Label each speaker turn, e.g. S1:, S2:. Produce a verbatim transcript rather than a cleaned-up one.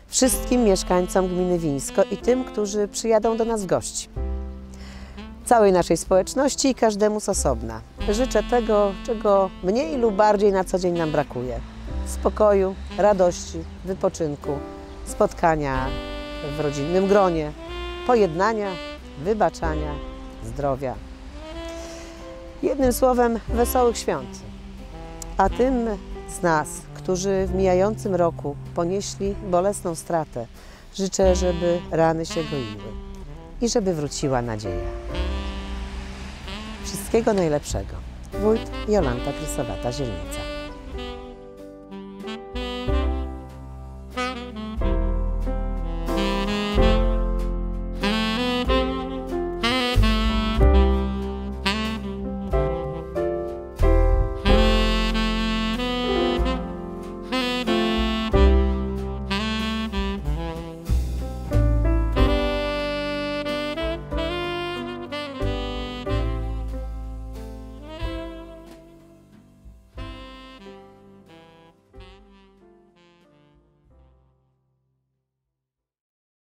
S1: wszystkim mieszkańcom gminy Wińsko i tym, którzy przyjadą do nas w gości. Całej naszej społeczności i każdemu z osobna. Życzę tego, czego mniej lub bardziej na co dzień nam brakuje. Spokoju, radości, wypoczynku, spotkania w rodzinnym gronie, pojednania, wybaczania, zdrowia. Jednym słowem, wesołych świąt. A tym z nas, którzy w mijającym roku ponieśli bolesną stratę, życzę, żeby rany się goiły i żeby wróciła nadzieja. Wszystkiego najlepszego. Wójt Jolanta Krysowata-Zielnica.